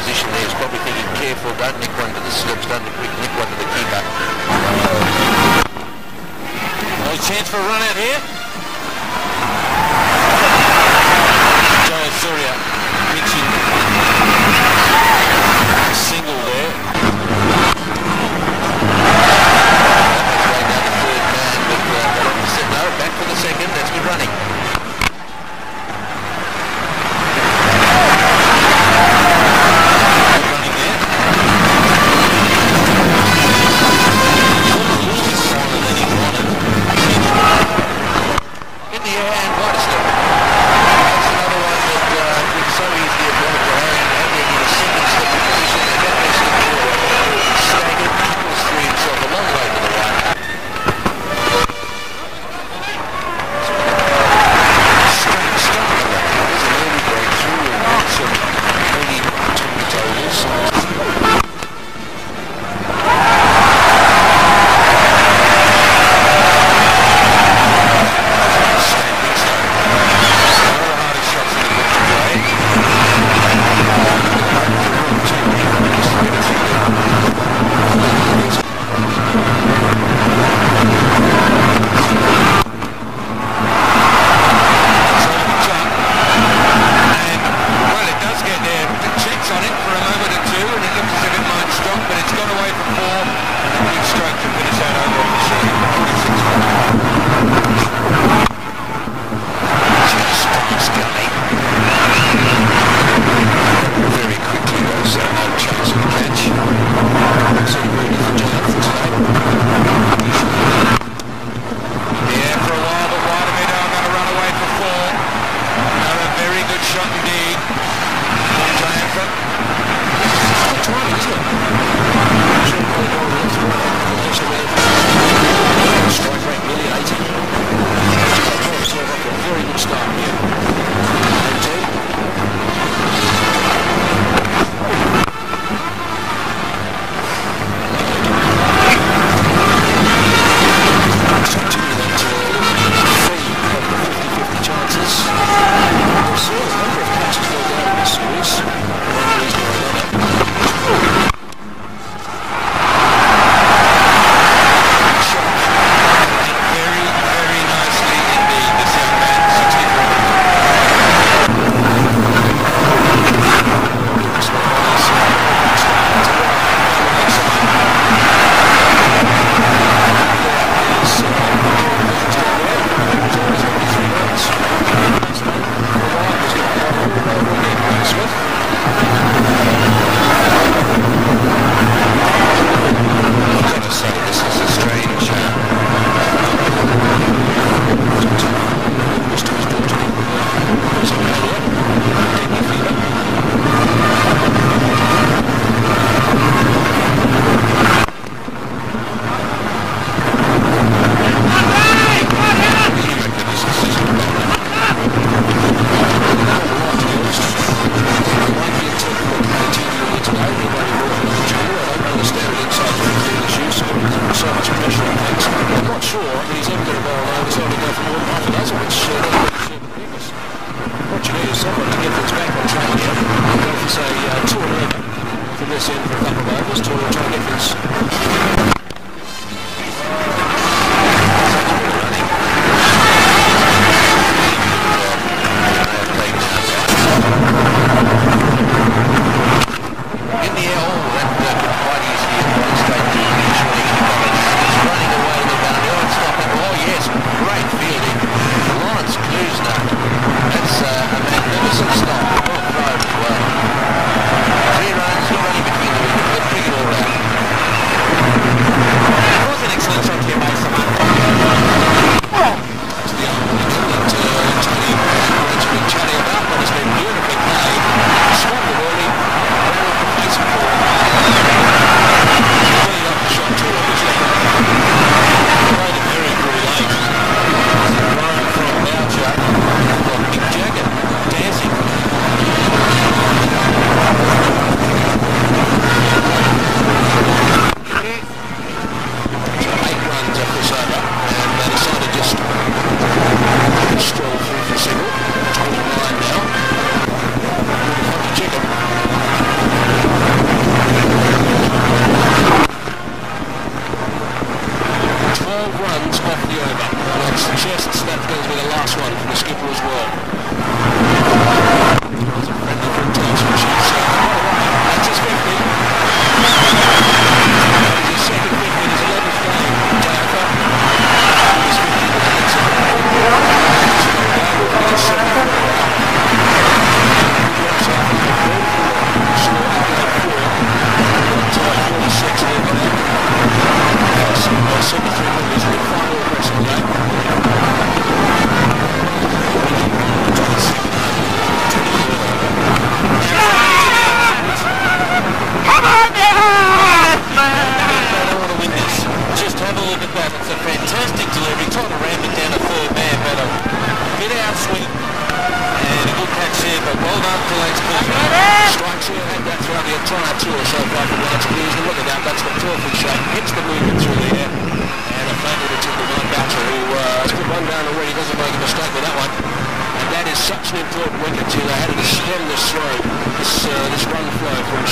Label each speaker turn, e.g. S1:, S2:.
S1: position there. He's probably thinking, careful, don't nick one to the slips, don't nick one to the keeper.
S2: No chance for a run out here. Joe Surya pitching single there.
S1: No, back for the second. That's good running.
S2: Good running there.
S1: In the air and wide step. That's another one that could so easily have gone to Harry and in a second step of position. They got this to the ball. Staggered, pulls through himself a long way to the right. nice one from the skipper as well. That was a friendly for a touch, which is that's his 50. His second 50 is 11th game. Jaffa. His 50 was just have a look at that. It's a fantastic delivery. Trying to ram it down a third man, but a bit out swing and a good catch there. But well done to Lance Cleveland. Strikes here, had that throughout the entire tour so far from Lance Cleveland. Look at that, that's the perfect shot. Hits the movement through the air. And a favourite to the one batter who has put one down already. Doesn't make a mistake with that one. And that is such an important wicket to have it as steady as slow. This run flow from